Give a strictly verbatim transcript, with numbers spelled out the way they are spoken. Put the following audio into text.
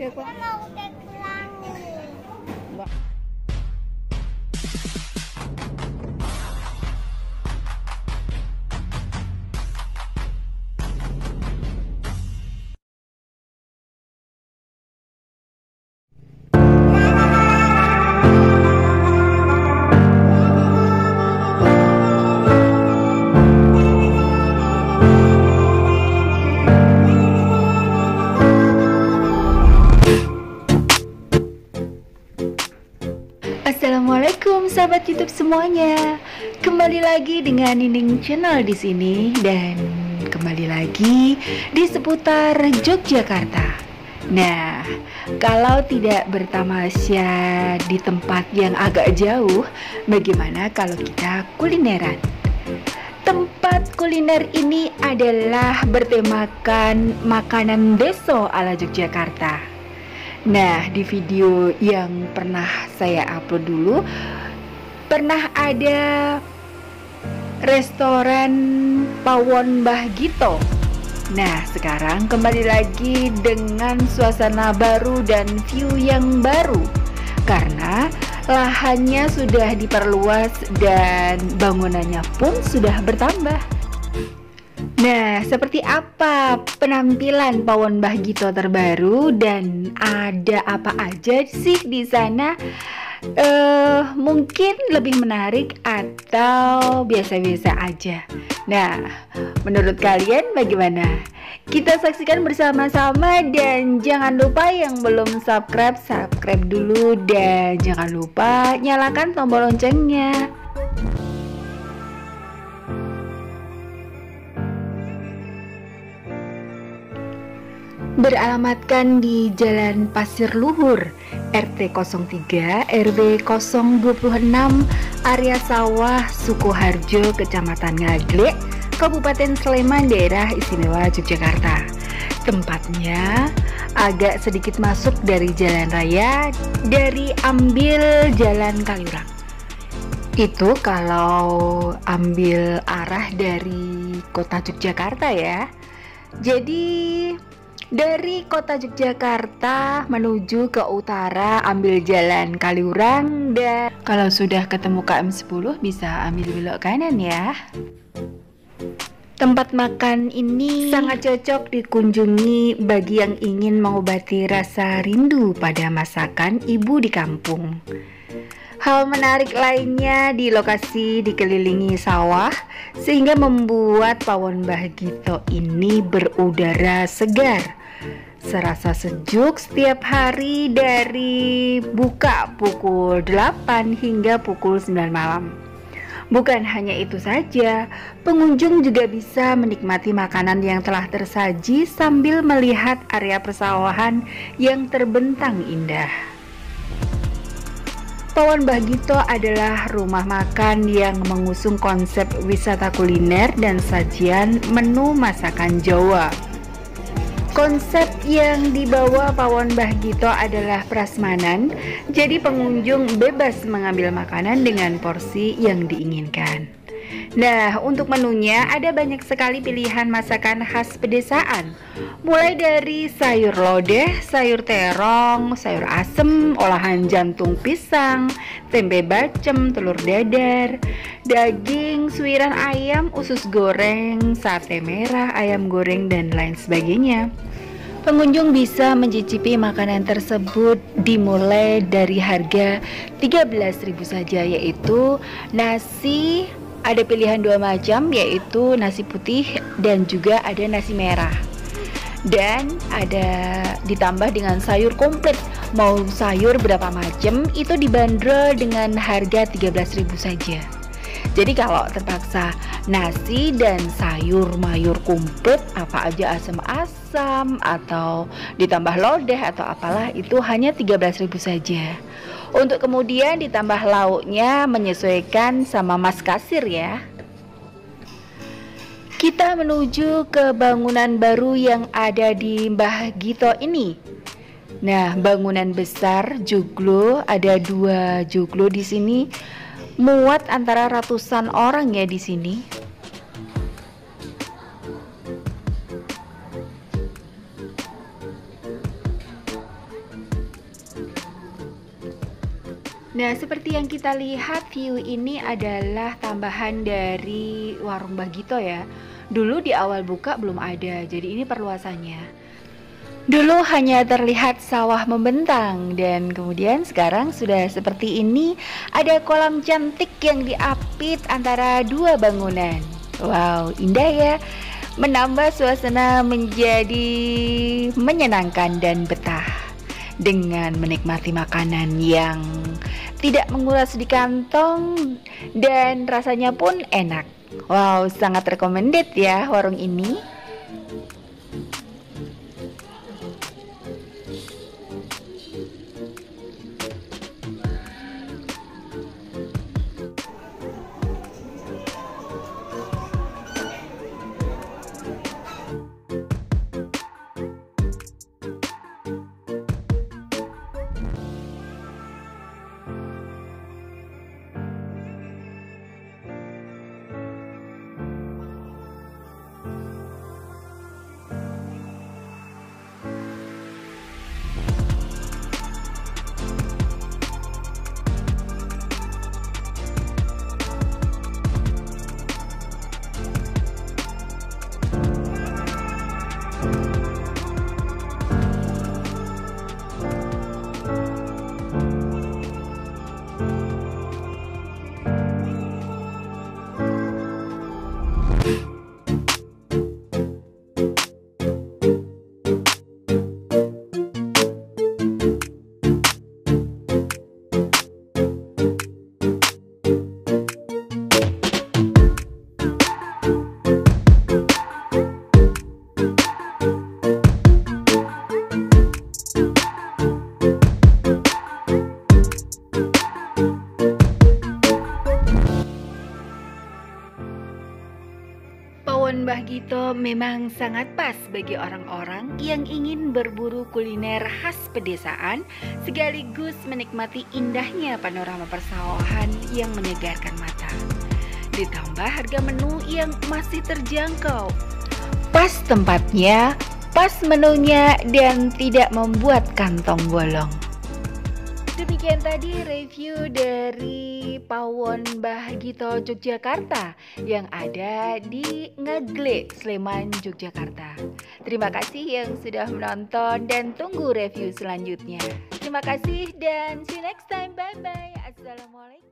kek ulang. Mau kek ulangi. Assalamualaikum sahabat YouTube semuanya. Kembali lagi dengan Nining Channel di sini dan kembali lagi di seputar Yogyakarta. Nah, kalau tidak bertamasya di tempat yang agak jauh, bagaimana kalau kita kulineran? Tempat kuliner ini adalah bertemakan makanan deso ala Yogyakarta. Nah, di video yang pernah saya upload dulu, pernah ada restoran Pawon Mbah Gito. Nah, sekarang kembali lagi dengan suasana baru dan view yang baru, karena lahannya sudah diperluas dan bangunannya pun sudah bertambah. Nah, seperti apa penampilan Pawon Mbah Gito terbaru dan ada apa aja sih di sana? Uh, mungkin lebih menarik atau biasa-biasa aja. Nah, menurut kalian bagaimana? Kita saksikan bersama-sama dan jangan lupa yang belum subscribe, subscribe dulu dan jangan lupa nyalakan tombol loncengnya. Beralamatkan di Jalan Pasir Luhur, R T nol tiga R W nol dua enam, area sawah Sukoharjo, Kecamatan Ngaglek, Kabupaten Sleman, Daerah Istimewa Yogyakarta. Tempatnya agak sedikit masuk dari jalan raya, dari ambil Jalan Kaliurang. Itu kalau ambil arah dari kota Yogyakarta ya. Jadi dari kota Yogyakarta menuju ke utara ambil Jalan Kaliurang, dan kalau sudah ketemu K M sepuluh bisa ambil belok kanan ya. Tempat makan ini sangat cocok dikunjungi bagi yang ingin mengobati rasa rindu pada masakan ibu di kampung. Hal menarik lainnya di lokasi dikelilingi sawah, sehingga membuat Pawon Mbah Gito ini berudara segar, serasa sejuk setiap hari dari buka pukul delapan hingga pukul sembilan malam. Bukan hanya itu saja, pengunjung juga bisa menikmati makanan yang telah tersaji sambil melihat area persawahan yang terbentang indah. Pawon Mbah Gito adalah rumah makan yang mengusung konsep wisata kuliner dan sajian menu masakan Jawa. Konsep yang dibawa Pawon Mbah Gito adalah prasmanan, jadi pengunjung bebas mengambil makanan dengan porsi yang diinginkan. Nah, untuk menunya ada banyak sekali pilihan masakan khas pedesaan, mulai dari sayur lodeh, sayur terong, sayur asem, olahan jantung pisang, tempe bacem, telur dadar, daging, suiran ayam, usus goreng, sate merah, ayam goreng, dan lain sebagainya. Pengunjung bisa mencicipi makanan tersebut dimulai dari harga tiga belas ribu saja, yaitu nasi. Ada pilihan dua macam, yaitu nasi putih dan juga ada nasi merah. Dan ada ditambah dengan sayur komplit. Mau sayur berapa macam itu dibanderol dengan harga tiga belas ribu saja. Jadi kalau terpaksa nasi dan sayur mayur komplit, apa aja asam-asam atau ditambah lodeh atau apalah, itu hanya tiga belas ribu saja. Untuk kemudian ditambah lauknya menyesuaikan sama mas kasir ya. Kita menuju ke bangunan baru yang ada di Mbah Gito ini. Nah, bangunan besar joglo, ada dua joglo di sini, muat antara ratusan orang ya di sini. Nah, seperti yang kita lihat, view ini adalah tambahan dari warung Mbah Gito ya. Dulu di awal buka belum ada, jadi ini perluasannya. Dulu hanya terlihat sawah membentang, dan kemudian sekarang sudah seperti ini. Ada kolam cantik yang diapit antara dua bangunan. Wow, indah ya. Menambah suasana menjadi menyenangkan dan betah dengan menikmati makanan yang tidak menguras di kantong dan rasanya pun enak. Wow, sangat recommended ya warung ini. Pawon Mbah Gito memang sangat pas bagi orang-orang yang ingin berburu kuliner khas pedesaan sekaligus menikmati indahnya panorama persawahan yang menyegarkan mata. Ditambah harga menu yang masih terjangkau. Pas tempatnya, pas menunya, dan tidak membuat kantong bolong. Demikian tadi review dari Pawon Mbah Gito Yogyakarta yang ada di Ngegle, Sleman, Yogyakarta. Terima kasih yang sudah menonton dan tunggu review selanjutnya. Terima kasih dan see you next time. Bye bye. Assalamualaikum.